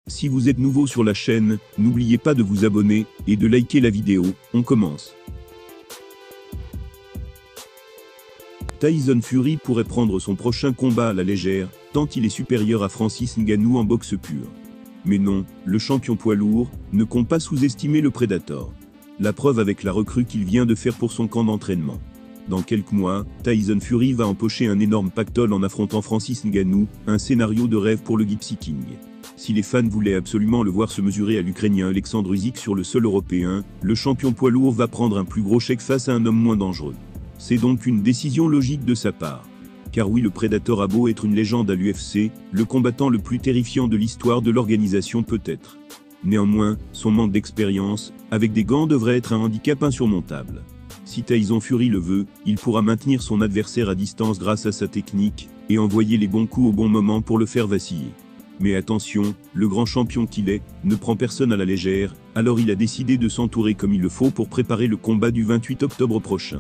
Si vous êtes nouveau sur la chaîne, n'oubliez pas de vous abonner et de liker la vidéo. On commence. Tyson Fury pourrait prendre son prochain combat à la légère, tant il est supérieur à Francis Ngannou en boxe pure. Mais non, le champion poids lourd ne compte pas sous-estimer le Predator. La preuve avec la recrue qu'il vient de faire pour son camp d'entraînement. Dans quelques mois, Tyson Fury va empocher un énorme pactole en affrontant Francis Ngannou, un scénario de rêve pour le Gypsy King. Si les fans voulaient absolument le voir se mesurer à l'Ukrainien Alexandre Usyk sur le sol européen, le champion poids lourd va prendre un plus gros chèque face à un homme moins dangereux. C'est donc une décision logique de sa part. Car oui, le Predator a beau être une légende à l'UFC, le combattant le plus terrifiant de l'histoire de l'organisation peut-être. Néanmoins, son manque d'expérience, avec des gants devrait être un handicap insurmontable. Si Tyson Fury le veut, il pourra maintenir son adversaire à distance grâce à sa technique, et envoyer les bons coups au bon moment pour le faire vaciller. Mais attention, le grand champion qu'il est, ne prend personne à la légère, alors il a décidé de s'entourer comme il le faut pour préparer le combat du 28 octobre prochain.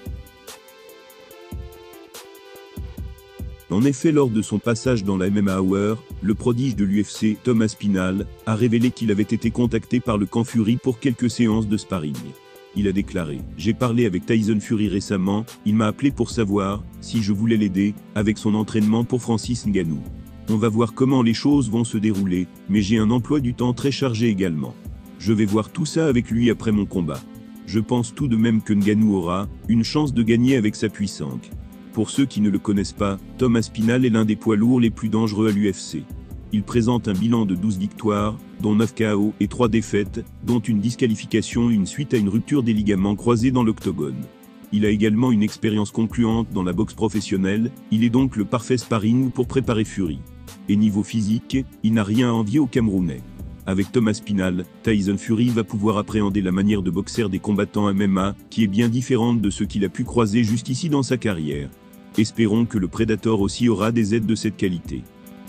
En effet, lors de son passage dans la MMA Hour, le prodige de l'UFC, Tom Aspinall, a révélé qu'il avait été contacté par le camp Fury pour quelques séances de sparring. Il a déclaré « J'ai parlé avec Tyson Fury récemment, il m'a appelé pour savoir si je voulais l'aider avec son entraînement pour Francis Ngannou. On va voir comment les choses vont se dérouler, mais j'ai un emploi du temps très chargé également. Je vais voir tout ça avec lui après mon combat. Je pense tout de même que Ngannou aura une chance de gagner avec sa puissance. » Pour ceux qui ne le connaissent pas, Tom Aspinall est l'un des poids lourds les plus dangereux à l'UFC. Il présente un bilan de 12 victoires, dont 9 KO et 3 défaites, dont une disqualification suite à une rupture des ligaments croisés dans l'octogone. Il a également une expérience concluante dans la boxe professionnelle, il est donc le parfait sparring pour préparer Fury. Et niveau physique, il n'a rien à envier au Camerounais. Avec Tom Aspinall, Tyson Fury va pouvoir appréhender la manière de boxer des combattants MMA, qui est bien différente de ce qu'il a pu croiser jusqu'ici dans sa carrière. Espérons que le Predator aussi aura des aides de cette qualité.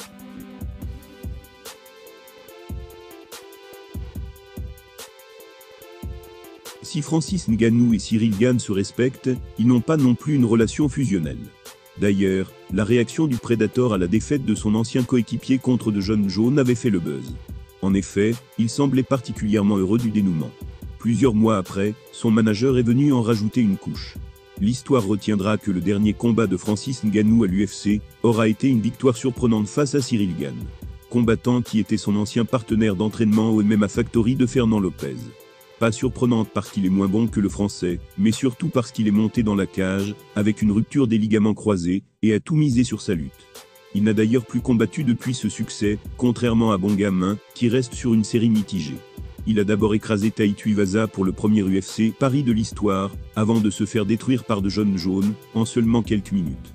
Si Francis Ngannou et Ciryl Gane se respectent, ils n'ont pas non plus une relation fusionnelle. D'ailleurs, la réaction du Predator à la défaite de son ancien coéquipier contre Jon Jones avait fait le buzz. En effet, il semblait particulièrement heureux du dénouement. Plusieurs mois après, son manager est venu en rajouter une couche. L'histoire retiendra que le dernier combat de Francis Ngannou à l'UFC aura été une victoire surprenante face à Ciryl Gane, combattant qui était son ancien partenaire d'entraînement au MMA Factory de Fernand Lopez. Pas surprenante parce qu'il est moins bon que le français, mais surtout parce qu'il est monté dans la cage, avec une rupture des ligaments croisés, et a tout misé sur sa lutte. Il n'a d'ailleurs plus combattu depuis ce succès, contrairement à Bongamin, qui reste sur une série mitigée. Il a d'abord écrasé Tai Tuivasa pour le premier UFC Paris de l'histoire, avant de se faire détruire par Jon Jones, en seulement quelques minutes.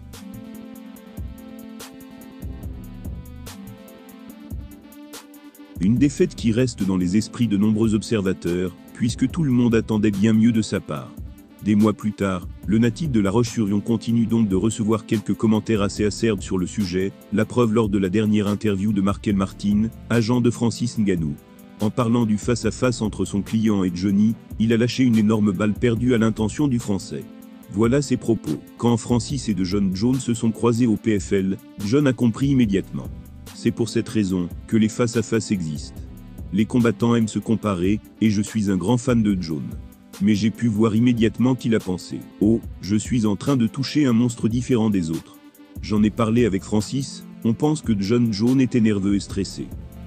Une défaite qui reste dans les esprits de nombreux observateurs, puisque tout le monde attendait bien mieux de sa part. Des mois plus tard, le natif de La Roche-sur-Yon continue donc de recevoir quelques commentaires assez acerbes sur le sujet, la preuve lors de la dernière interview de Markel Martin, agent de Francis Ngannou. En parlant du face-à-face entre son client et Johnny, il a lâché une énorme balle perdue à l'intention du Français. Voilà ses propos. Quand Francis et Jon Jones se sont croisés au PFL, John a compris immédiatement. C'est pour cette raison que les face-à-face existent. Les combattants aiment se comparer, et je suis un grand fan de John. Mais j'ai pu voir immédiatement qu'il a pensé « Oh, je suis en train de toucher un monstre différent des autres. » J'en ai parlé avec Francis, on pense que Jon Jones était nerveux et stressé.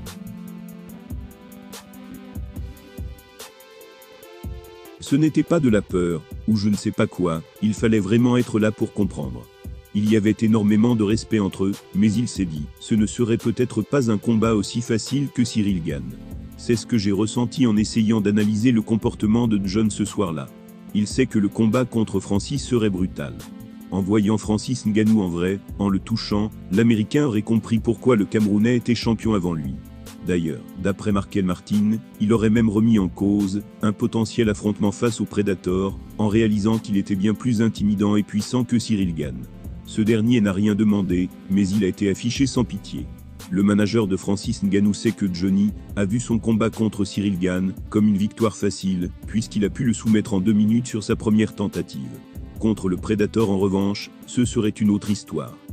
Ce n'était pas de la peur, ou je ne sais pas quoi, il fallait vraiment être là pour comprendre. Il y avait énormément de respect entre eux, mais il s'est dit, ce ne serait peut-être pas un combat aussi facile que Ciryl Gane. C'est ce que j'ai ressenti en essayant d'analyser le comportement de Jon ce soir-là. Il sait que le combat contre Francis serait brutal. En voyant Francis Ngannou en vrai, en le touchant, l'Américain aurait compris pourquoi le Camerounais était champion avant lui. D'ailleurs, d'après Markel Martin, il aurait même remis en cause un potentiel affrontement face au Predator, en réalisant qu'il était bien plus intimidant et puissant que Ciryl Gane. Ce dernier n'a rien demandé, mais il a été affiché sans pitié. Le manager de Francis Ngannou sait que Johnny a vu son combat contre Ciryl Gane comme une victoire facile, puisqu'il a pu le soumettre en 2 minutes sur sa première tentative. Contre le Predator en revanche, ce serait une autre histoire.